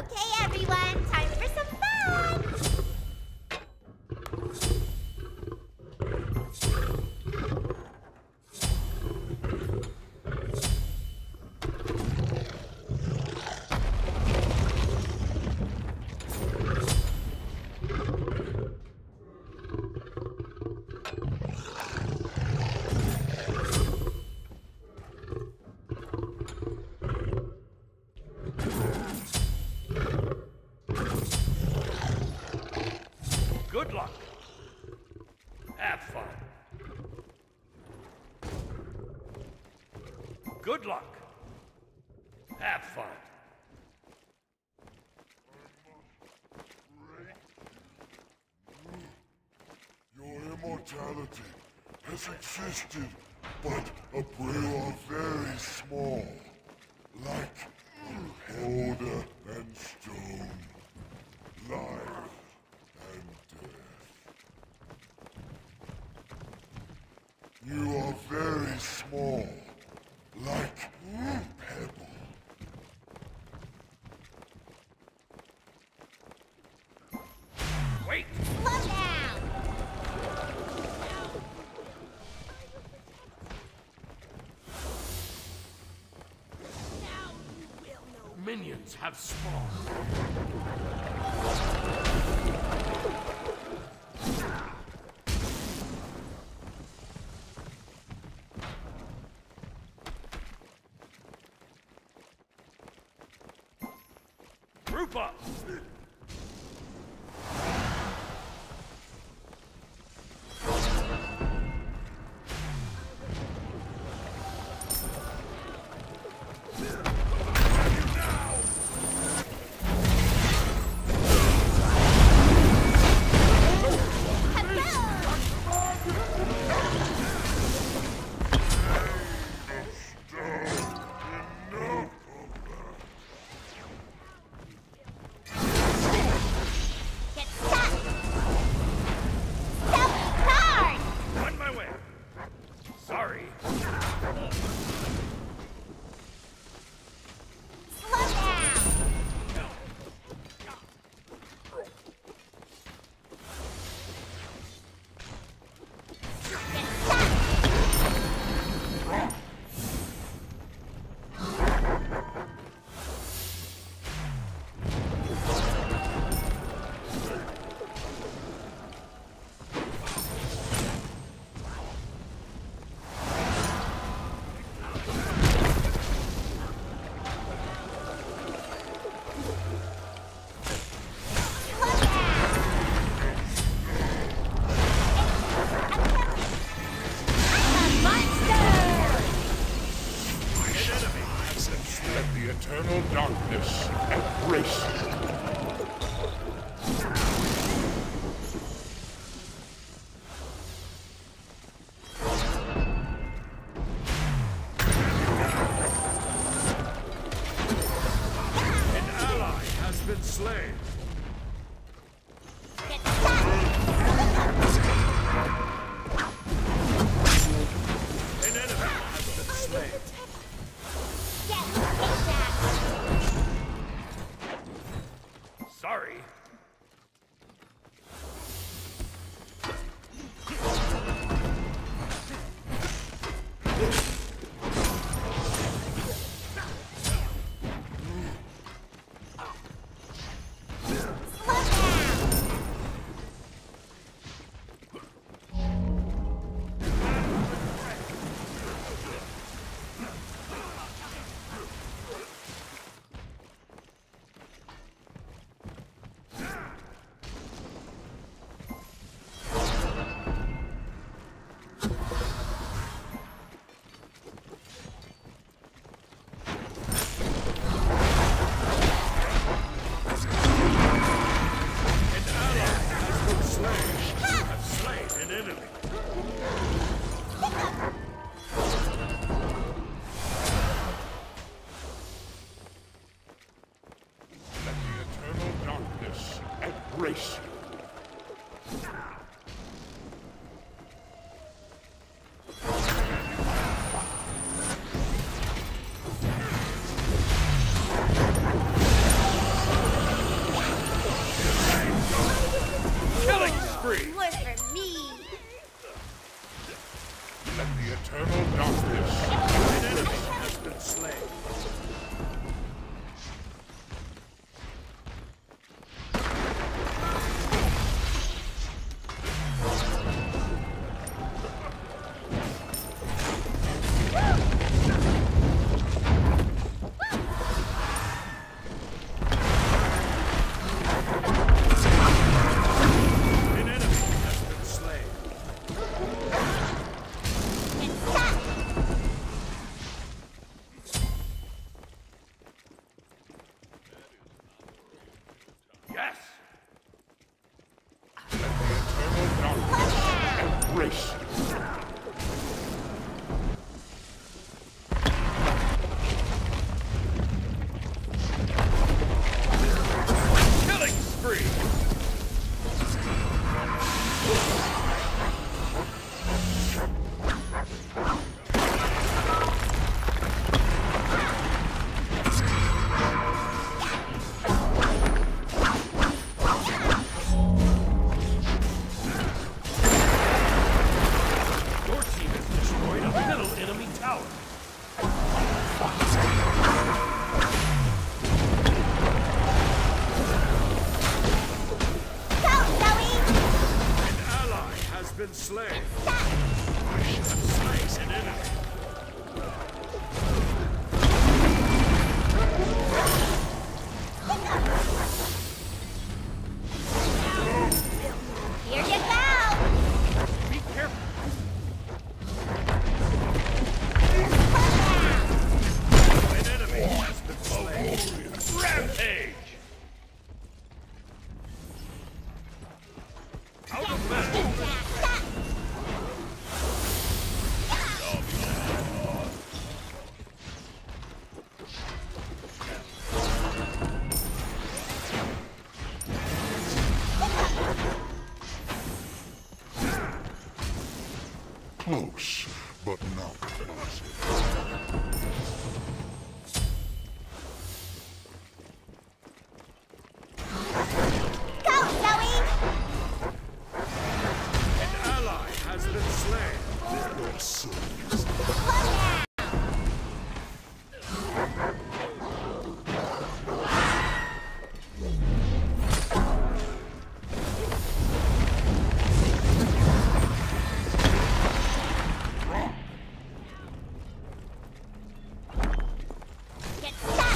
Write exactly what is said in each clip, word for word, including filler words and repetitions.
Okay, everyone, time for some fun! Good luck. Have fun. Good luck. Have fun. Your immortality has existed, but a brew are very small, like powder and stone, life and death. You are very small, like pebble. Wait! Slow down! Minions have spawned. Group up! Get stuck! Self-guard! On my way. Sorry. Slow down! Get stuck! Let the eternal darkness embrace you. An ally has been slain. Get stuck! An enemy has been slain. Get payback! Sorry. Slow down! An ally has been slain. Have slain an enemy. Let the eternal darkness embrace you. Close, but not elusive. Go, Zoe! An ally has been slain. Your souls. Slow down! Get stuck!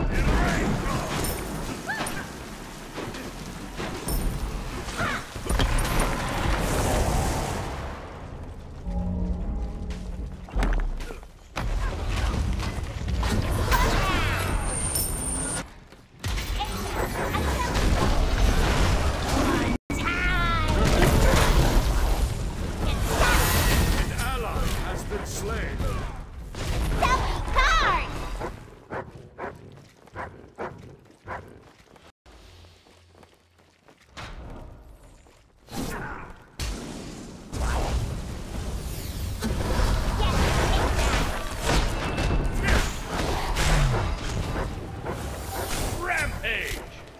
An ally has been slain. Zoe, guard! Rampage!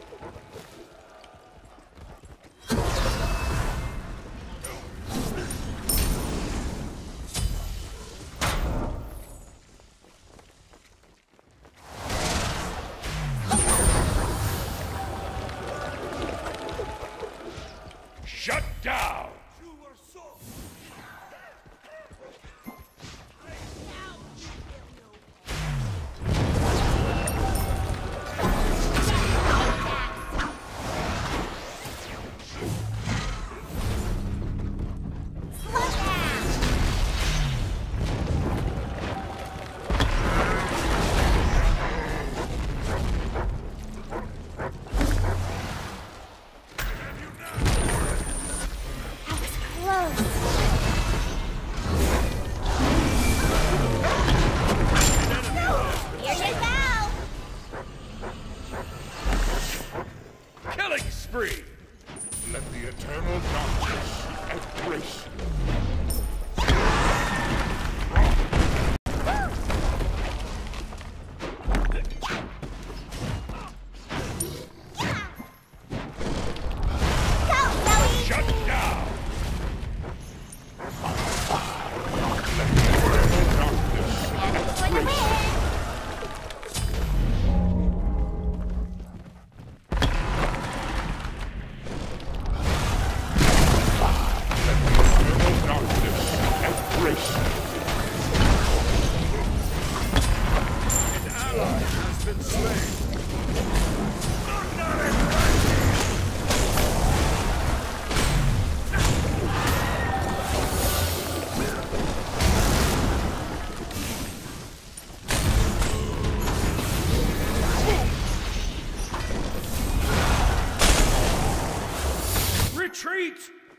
Shut down! Slow down! That was close. Here you go! Killing spree! Let the eternal darkness embrace you. Go, Zoe! Shut down! Let the eternal darkness For the win! eternal darkness embrace you. An ally has been slain. Retreat!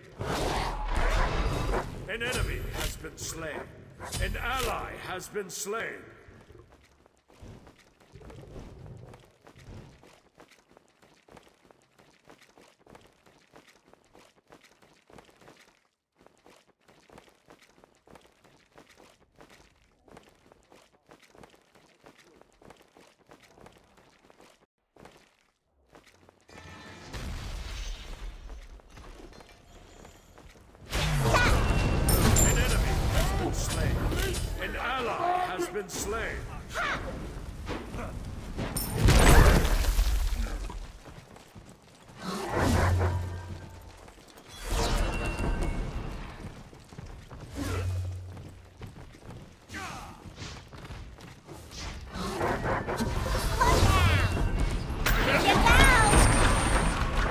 An enemy has been slain. An ally has been slain. An enemy has been slain. An ally has been slain. Slow down! Here you go!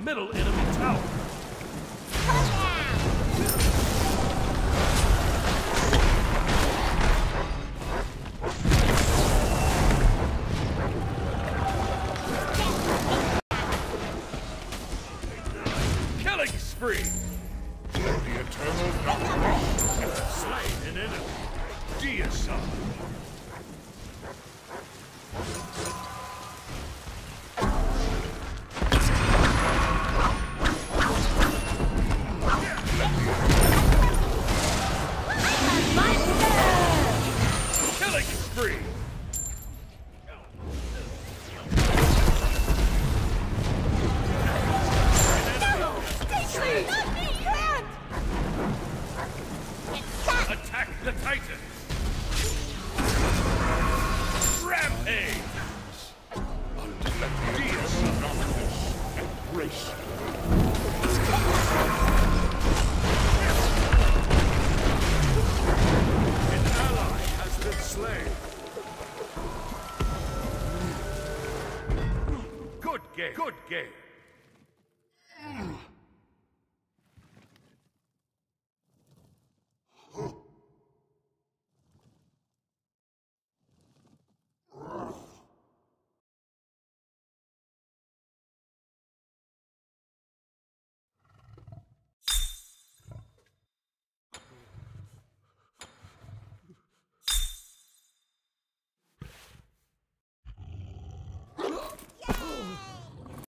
middle enemy tower. Killing spree. The eternal darkness has Slain an enemy. Deicide. Killing spree. Attack the Titan! Rampage! eternal darkness embrace. An ally has been slain. Good game. Good game.